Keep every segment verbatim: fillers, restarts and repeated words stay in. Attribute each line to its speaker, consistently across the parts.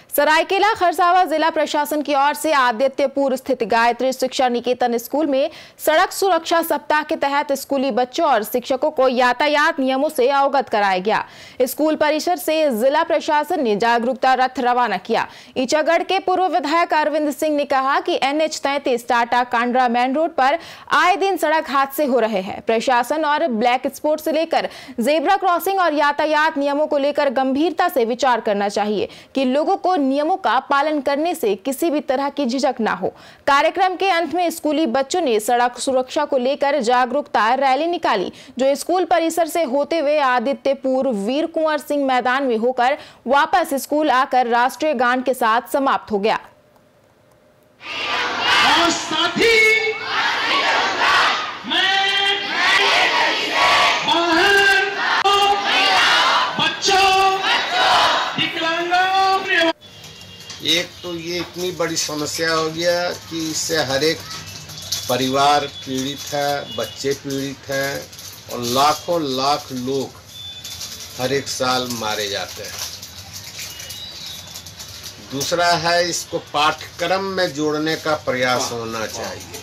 Speaker 1: सरायकेला खरसावां जिला प्रशासन की ओर से आदित्यपुर स्थित गायत्री शिक्षा निकेतन स्कूल में सड़क सुरक्षा सप्ताह के तहत स्कूली बच्चों और शिक्षकों को यातायात नियमों से अवगत कराया गया। स्कूल परिसर से जिला प्रशासन ने जागरूकता रथ रवाना किया। ईचागढ़ के पूर्व विधायक अरविंद सिंह ने कहा कि एन एच तैंतीस टाटा कांड्रा मेन रोड पर आए दिन सड़क हादसे हो रहे हैं। प्रशासन और ब्लैक स्पॉट से लेकर जेब्रा क्रॉसिंग और यातायात नियमों को लेकर गंभीरता से विचार करना चाहिए कि लोगों को नियमों का पालन करने से किसी भी तरह की झिझक ना हो। कार्यक्रम के अंत में स्कूली बच्चों ने सड़क सुरक्षा को लेकर जागरूकता रैली निकाली, जो स्कूल परिसर से होते हुए आदित्यपुर वीर कुंवर सिंह मैदान में होकर वापस स्कूल आकर राष्ट्रीय गान के साथ समाप्त हो गया।
Speaker 2: और साथी
Speaker 3: एक तो ये इतनी बड़ी समस्या हो गया कि इससे हर एक परिवार पीड़ित है, बच्चे पीड़ित हैं और लाखों लाख लोग हर एक साल मारे जाते हैं। दूसरा है, इसको पाठ्यक्रम में जोड़ने का प्रयास होना चाहिए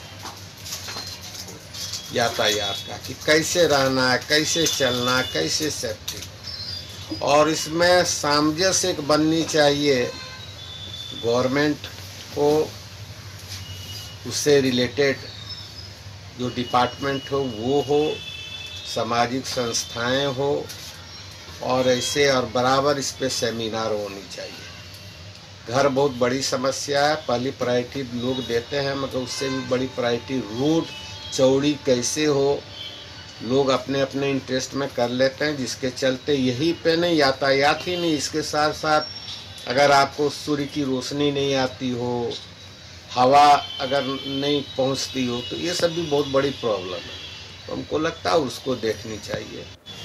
Speaker 3: यातायात का, कि कैसे रहना है, कैसे चलना, कैसे सेफ्टी, और इसमें सामंजस्य एक बननी चाहिए। गवर्नमेंट को उससे रिलेटेड जो डिपार्टमेंट हो वो हो, सामाजिक संस्थाएं हो, और ऐसे और बराबर इस पे सेमिनार होनी चाहिए। घर बहुत बड़ी समस्या है, पहली प्रायोरिटी लोग देते हैं, मगर उससे भी बड़ी प्रायोरिटी रोड चौड़ी कैसे हो, लोग अपने अपने इंटरेस्ट में कर लेते हैं, जिसके चलते यही पे नहीं यातायात ही नहीं, इसके साथ साथ अगर आपको सूर्य की रोशनी नहीं आती हो, हवा अगर नहीं पहुंचती हो, तो ये सब भी बहुत बड़ी प्रॉब्लम है। तो हमको लगता है उसको देखनी चाहिए।